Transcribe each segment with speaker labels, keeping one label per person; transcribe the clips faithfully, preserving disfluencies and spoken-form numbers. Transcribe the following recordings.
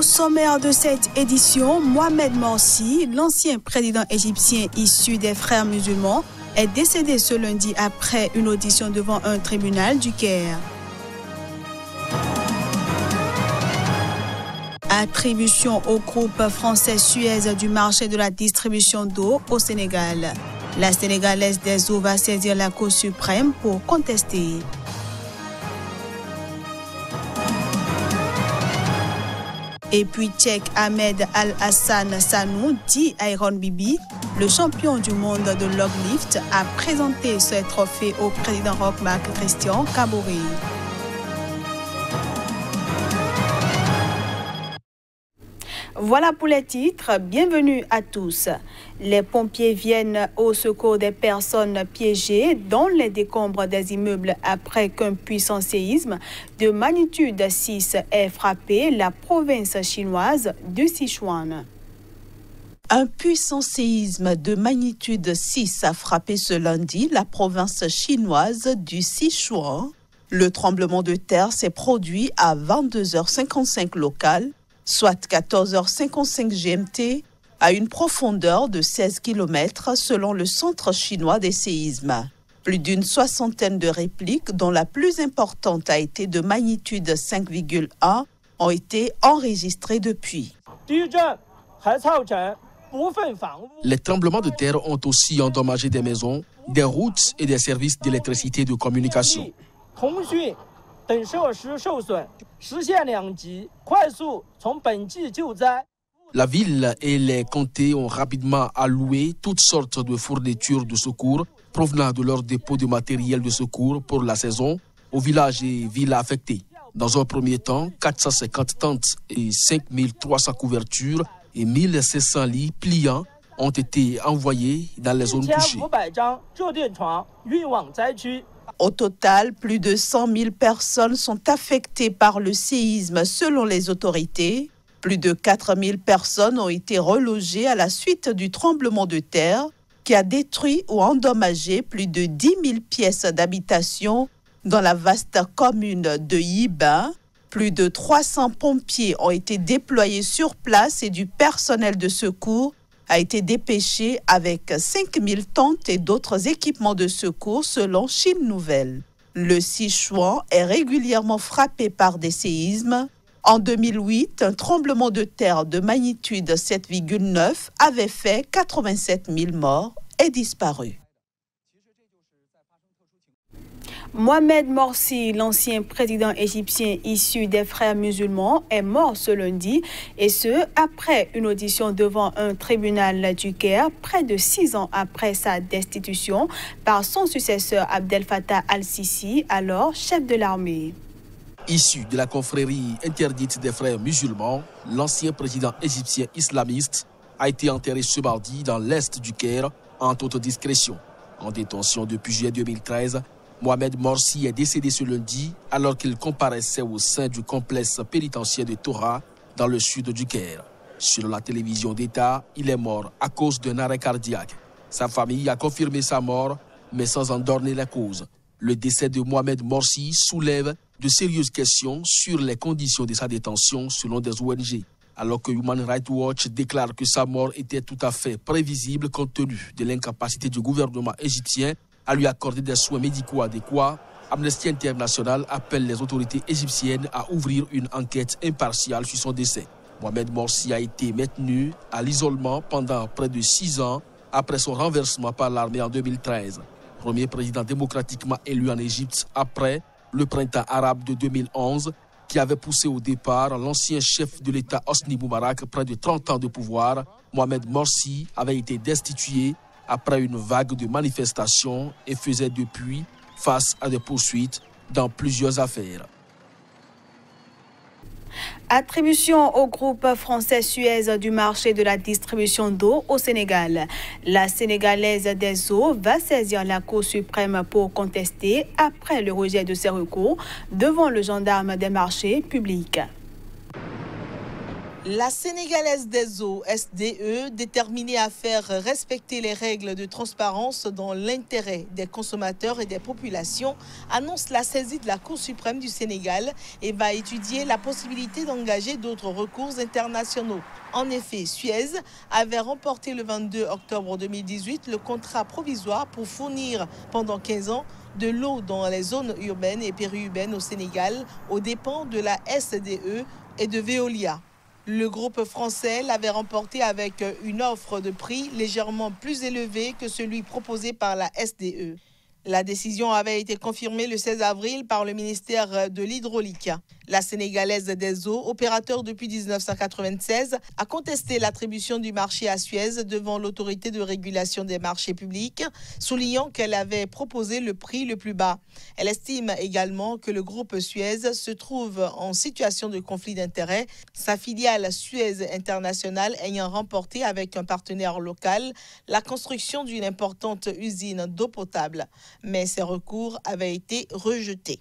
Speaker 1: sommaire de cette édition, Mohamed Morsi, l'ancien président égyptien issu des Frères musulmans, est décédé ce lundi après une audition devant un tribunal du Caire. Attribution au groupe français Suez du marché de la distribution d'eau au Sénégal. La Sénégalaise des eaux va saisir la Cour suprême pour contester. Et puis tchèque Ahmed Al-Hassan Sanou, dit Iron Bibi, le champion du monde de loglift, a présenté ce trophée au président Roch Marc Christian Kabore. Voilà pour les titres, bienvenue à tous. Les pompiers viennent au secours des personnes piégées dans les décombres des immeubles après qu'un puissant séisme de magnitude six ait frappé la province chinoise du Sichuan.
Speaker 2: Un puissant séisme de magnitude six a frappé ce lundi la province chinoise du Sichuan. Le tremblement de terre s'est produit à vingt-deux heures cinquante-cinq locales, soit quatorze heures cinquante-cinq G M T, à une profondeur de seize kilomètres selon le Centre chinois des séismes. Plus d'une soixantaine de répliques, dont la plus importante a été de magnitude cinq virgule un, ont été enregistrées depuis.
Speaker 3: Les tremblements de terre ont aussi endommagé des maisons, des routes et des services d'électricité et de communication. La ville et les comtés ont rapidement alloué toutes sortes de fournitures de secours provenant de leurs dépôts de matériel de secours pour la saison aux villages et villes affectés. Dans un premier temps, quatre cent cinquante tentes et cinq mille trois cents couvertures et mille cinq cents lits pliants ont été envoyés dans les zones touchées.
Speaker 2: Au total, plus de cent mille personnes sont affectées par le séisme selon les autorités. Plus de quatre mille personnes ont été relogées à la suite du tremblement de terre qui a détruit ou endommagé plus de dix mille pièces d'habitation dans la vaste commune de Yibin. Plus de trois cents pompiers ont été déployés sur place et du personnel de secours a été dépêché avec cinq mille tentes et d'autres équipements de secours selon Chine Nouvelle. Le Sichuan est régulièrement frappé par des séismes. En deux mille huit, un tremblement de terre de magnitude sept virgule neuf avait fait quatre-vingt-sept mille morts et disparus.
Speaker 1: Mohamed Morsi, l'ancien président égyptien issu des Frères musulmans, est mort ce lundi, et ce, après une audition devant un tribunal du Caire, près de six ans après sa destitution par son successeur Abdel Fattah al-Sisi, alors chef de l'armée.
Speaker 3: Issu de la confrérie interdite des Frères musulmans, l'ancien président égyptien islamiste a été enterré ce mardi dans l'est du Caire en toute discrétion. En détention depuis juillet deux mille treize, Mohamed Morsi est décédé ce lundi alors qu'il comparaissait au sein du complexe pénitentiaire de Torah dans le sud du Caire. Sur la télévision d'État, il est mort à cause d'un arrêt cardiaque. Sa famille a confirmé sa mort, mais sans en donner la cause. Le décès de Mohamed Morsi soulève de sérieuses questions sur les conditions de sa détention selon des O N G. Alors que Human Rights Watch déclare que sa mort était tout à fait prévisible compte tenu de l'incapacité du gouvernement égyptien à lui accorder des soins médicaux adéquats, Amnesty International appelle les autorités égyptiennes à ouvrir une enquête impartiale sur son décès. Mohamed Morsi a été maintenu à l'isolement pendant près de six ans après son renversement par l'armée en deux mille treize. Premier président démocratiquement élu en Égypte après le printemps arabe de deux mille onze, qui avait poussé au départ l'ancien chef de l'État Hosni Moubarak près de trente ans de pouvoir. Mohamed Morsi avait été destitué après une vague de manifestations et faisait depuis face à des poursuites dans plusieurs affaires.
Speaker 1: Attribution au groupe français Suez du marché de la distribution d'eau au Sénégal. La Sénégalaise des eaux va saisir la Cour suprême pour contester après le rejet de ses recours devant le gendarme des marchés publics.
Speaker 2: La Sénégalaise des eaux, S D E, déterminée à faire respecter les règles de transparence dans l'intérêt des consommateurs et des populations, annonce la saisie de la Cour suprême du Sénégal et va étudier la possibilité d'engager d'autres recours internationaux. En effet, Suez avait remporté le vingt-deux octobre deux mille dix-huit le contrat provisoire pour fournir pendant quinze ans de l'eau dans les zones urbaines et périurbaines au Sénégal aux dépens de la S D E et de Veolia. Le groupe français l'avait remporté avec une offre de prix légèrement plus élevée que celui proposé par la S D E. La décision avait été confirmée le seize avril par le ministère de l'Hydraulique. La Sénégalaise des eaux, opérateur depuis mille neuf cent quatre-vingt-seize, a contesté l'attribution du marché à Suez devant l'autorité de régulation des marchés publics, soulignant qu'elle avait proposé le prix le plus bas. Elle estime également que le groupe Suez se trouve en situation de conflit d'intérêts, sa filiale Suez International ayant remporté avec un partenaire local la construction d'une importante usine d'eau potable. Mais ces recours avaient été rejetés.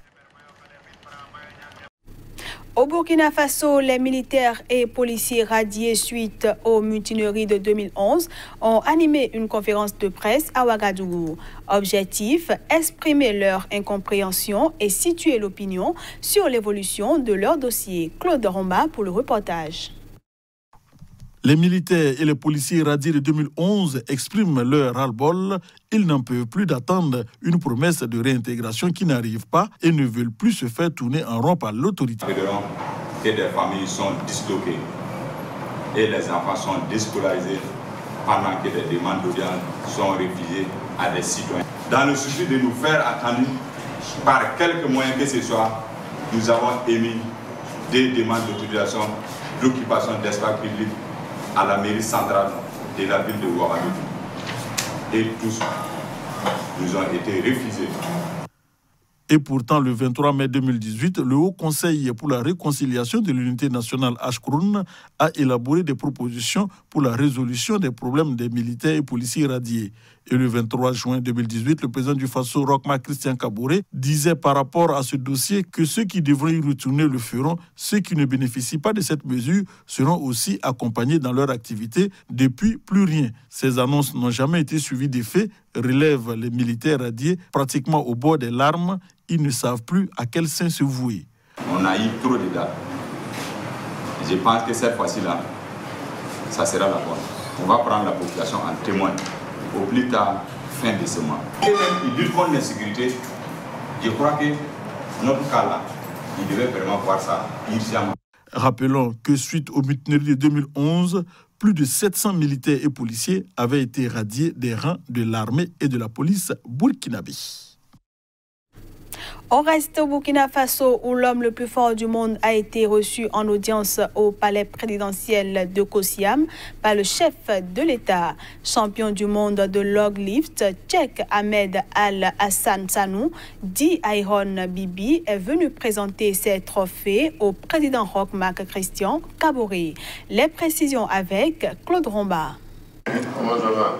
Speaker 1: Au Burkina Faso, les militaires et policiers radiés suite aux mutineries de deux mille onze ont animé une conférence de presse à Ouagadougou. Objectif, exprimer leur incompréhension et situer l'opinion sur l'évolution de leur dossier. Claude Romba pour le reportage.
Speaker 4: Les militaires et les policiers radiés de deux mille onze expriment leur ras-le-bol. Ils n'en peuvent plus d'attendre une promesse de réintégration qui n'arrive pas et ne veulent plus se faire tourner en rond par l'autorité.
Speaker 5: Et des familles sont disloquées et les enfants sont déscolarisés pendant que des demandes d'audience sont refusées à des citoyens. Dans le souci de nous faire attendre par quelques moyens que ce soit, nous avons émis des demandes d'autorisation d'occupation d'espace public à la mairie centrale de la ville de Ouagadougou. Et tous nous ont été refusés.
Speaker 4: Et pourtant, le vingt-trois mai deux mille dix-huit, le Haut Conseil pour la réconciliation de l'unité nationale Ashkroun a élaboré des propositions pour la résolution des problèmes des militaires et policiers radiés. Et le vingt-trois juin deux mille dix-huit, le président du Faso, Roch Marc Christian Kaboré, disait par rapport à ce dossier que ceux qui devraient y retourner le feront. Ceux qui ne bénéficient pas de cette mesure seront aussi accompagnés dans leur activité. Depuis, plus rien. Ces annonces n'ont jamais été suivies d'effet, relèvent les militaires radiés pratiquement au bord des larmes. Ils ne savent plus à quel sein se vouer.
Speaker 5: On a eu trop de dates. Je pense que cette fois-ci-là, ça sera la bonne. On va prendre la population en témoin au plus tard, fin de ce mois. Et même, il lutte contre l'insécurité. Je crois que notre cas-là, il devait vraiment voir ça urgemment.
Speaker 4: Rappelons que suite aux mutineries de deux mille onze, plus de sept cents militaires et policiers avaient été radiés des rangs de l'armée et de la police burkinabé.
Speaker 1: On reste au Burkina Faso où l'homme le plus fort du monde a été reçu en audience au palais présidentiel de Kosiam par le chef de l'État. Champion du monde de log lift, Tchèque Ahmed Al-Hassan Sanou, dit Iron Bibi, est venu présenter ses trophées au président Roch Marc Christian Kaboré. Les précisions avec Claude Romba.
Speaker 5: Comment ça va?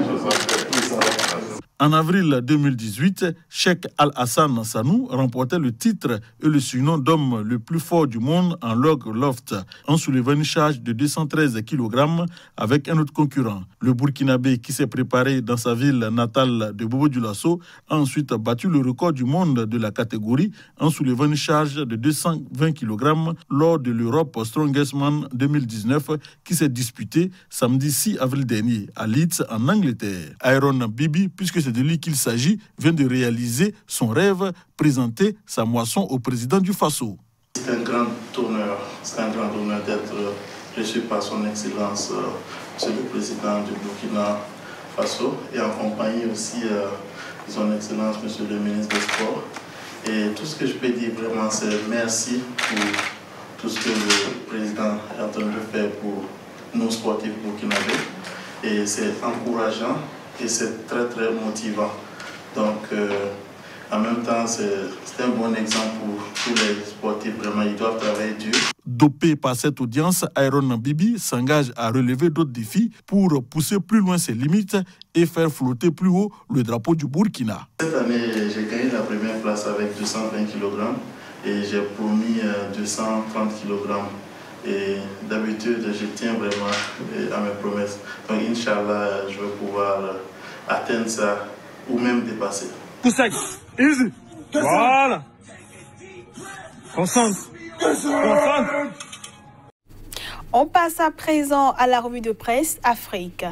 Speaker 4: En avril deux mille dix-huit, Cheikh Al-Hassan Sanou remportait le titre et le surnom d'homme le plus fort du monde en log loft, en soulevant une charge de deux cent treize kilogrammes avec un autre concurrent. Le Burkinabé, qui s'est préparé dans sa ville natale de Bobo-Dioulasso, a ensuite battu le record du monde de la catégorie en soulevant une charge de deux cent vingt kilogrammes lors de l'Europe Strongest Man deux mille dix-neuf qui s'est disputée samedi six avril dernier à Leeds en Angleterre. Iron Bibi, puisque c'est de lui qu'il s'agit, vient de réaliser son rêve, présenter sa moisson au président du Faso.
Speaker 6: C'est un grand honneur, c'est un grand honneur d'être reçu par son Excellence, euh, Monsieur le Président du Burkina Faso, et en compagnie aussi euh, de son Excellence, Monsieur le Ministre des Sports. Et tout ce que je peux dire vraiment, c'est merci pour tout ce que le Président est en train de faire pour nos sportifs burkinabés. Et c'est encourageant. Et c'est très très motivant. Donc euh, en même temps, c'est un bon exemple pour tous les sportifs. Vraiment, ils doivent travailler dur.
Speaker 4: Dopé par cette audience, Iron Bibi s'engage à relever d'autres défis pour pousser plus loin ses limites et faire flotter plus haut le drapeau du Burkina.
Speaker 6: Cette année, j'ai gagné la première place avec deux cent vingt kilogrammes et j'ai promis deux cent trente kilogrammes Et d'habitude, je tiens vraiment à mes promesses. Donc, Inch'Allah, je vais pouvoir atteindre ça ou même dépasser.
Speaker 7: Easy. Voilà. Concentre. Concentre.
Speaker 1: On passe à présent à la revue de presse Afrique.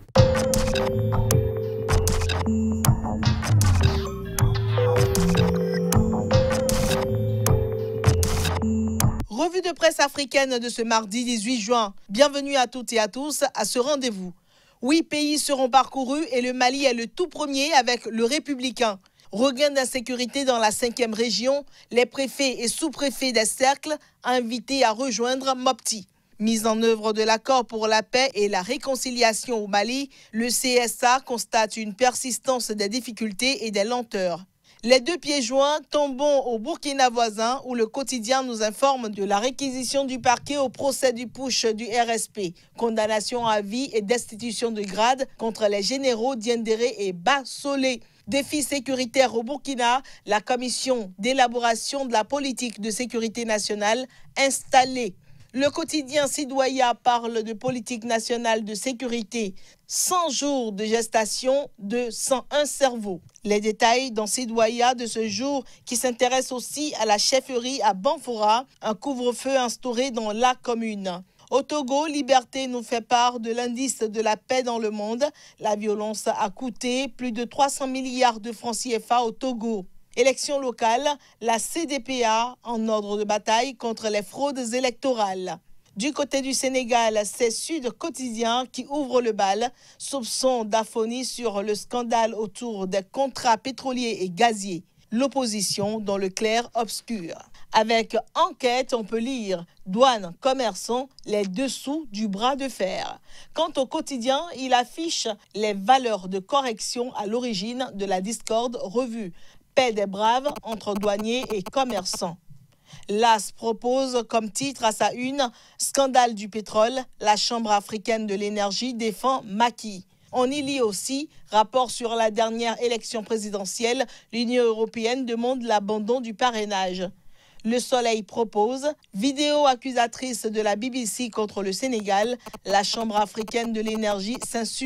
Speaker 2: Revue de presse africaine de ce mardi dix-huit juin. Bienvenue à toutes et à tous à ce rendez-vous. Huit pays seront parcourus et le Mali est le tout premier avec le Républicain. Regain d'insécurité dans la cinquième région, les préfets et sous-préfets des cercles invités à rejoindre Mopti. Mise en œuvre de l'accord pour la paix et la réconciliation au Mali, le C S A constate une persistance des difficultés et des lenteurs. Les deux pieds joints, tombons au Burkina voisin où le quotidien nous informe de la réquisition du parquet au procès du putsch du R S P, condamnation à vie et destitution de grade contre les généraux Diendéré et Bassolé. Défi sécuritaire au Burkina, la commission d'élaboration de la politique de sécurité nationale installée. Le quotidien Sidoya parle de politique nationale de sécurité. cent jours de gestation de cent un cerveaux. Les détails dans Sidoya de ce jour qui s'intéresse aussi à la chefferie à Banfora, un couvre-feu instauré dans la commune. Au Togo, Liberté nous fait part de l'indice de la paix dans le monde. La violence a coûté plus de trois cents milliards de francs C F A au Togo. Élections locales, la C D P A en ordre de bataille contre les fraudes électorales. Du côté du Sénégal, c'est Sud Quotidien qui ouvre le bal. Soupçon d'aphonie sur le scandale autour des contrats pétroliers et gaziers. L'opposition dans le clair-obscur. Avec enquête, on peut lire douane, commerçants, les dessous du bras de fer. Quant au quotidien, il affiche les valeurs de correction à l'origine de la discorde revue. Paix des braves entre douaniers et commerçants. L'A S propose comme titre à sa une « Scandale du pétrole, la Chambre africaine de l'énergie défend Macky ». On y lit aussi « Rapport sur la dernière élection présidentielle, l'Union européenne demande l'abandon du parrainage ». Le Soleil propose « Vidéo accusatrice de la B B C contre le Sénégal, la Chambre africaine de l'énergie s'insurge ».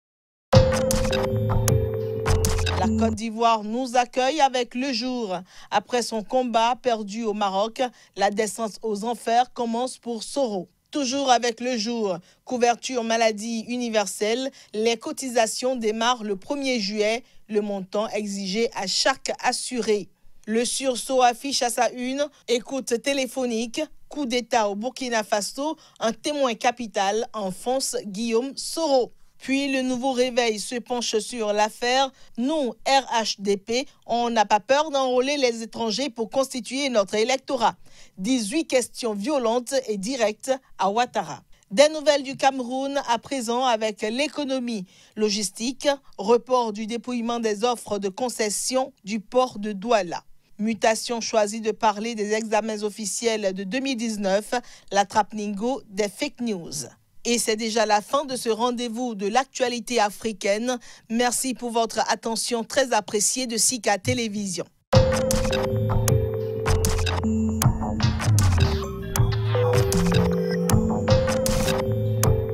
Speaker 2: La Côte d'Ivoire nous accueille avec Le Jour. Après son combat perdu au Maroc, la descente aux enfers commence pour Soro. Toujours avec Le Jour, couverture maladie universelle, les cotisations démarrent le premier juillet, le montant exigé à chaque assuré. Le sursaut affiche à sa une, écoute téléphonique, coup d'État au Burkina Faso, un témoin capital enfonce Guillaume Soro. Puis le nouveau réveil se penche sur l'affaire. Nous, R H D P, on n'a pas peur d'enrôler les étrangers pour constituer notre électorat. dix-huit questions violentes et directes à Ouattara. Des nouvelles du Cameroun à présent avec l'économie logistique, report du dépouillement des offres de concession du port de Douala. Mutation choisie de parler des examens officiels de deux mille dix-neuf, la Trapningo des fake news. Et c'est déjà la fin de ce rendez-vous de l'actualité africaine. Merci pour votre attention très appréciée de Sika Télévision.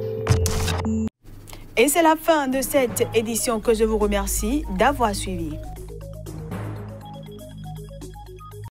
Speaker 1: Et c'est la fin de cette édition que je vous remercie d'avoir suivi.